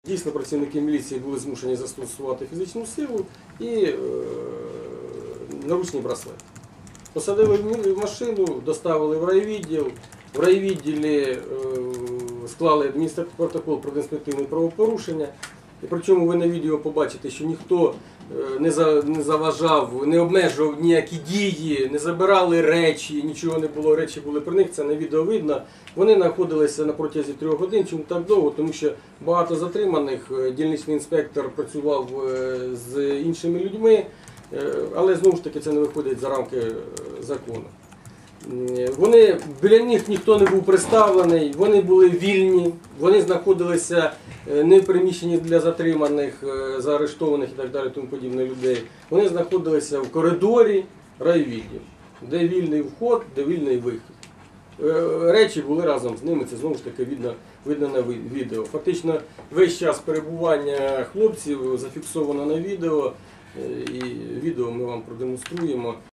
Дійсно, працівники міліції були змушені застосувати фізичну силу і наручний браслет. Посадили в машину, доставили в райвідділ. В райвідділі склали адміністративний протокол про адміністративне правопорушення. І причому ви на відео побачите, що ніхто не заважав, не обмежував ніякі дії, не забирали речі, нічого не було, речі були при них, це на відео видно. Вони знаходилися на протязі 3 годин. Чому так довго? Тому що багато затриманих, дільничний інспектор працював з іншими людьми, але знову ж таки це не виходить за рамки закону. Біля них ніхто не був представлений, вони були вільні, вони знаходилися не в приміщенні для затриманих, заарештованих і так далі, тому подібне людей. Вони знаходилися в коридорі райвідділу, де вільний вход, де вільний вихід. Речі були разом з ними, це знову ж таки видно на відео. Фактично весь час перебування хлопців зафіксовано на відео, і відео ми вам продемонструємо.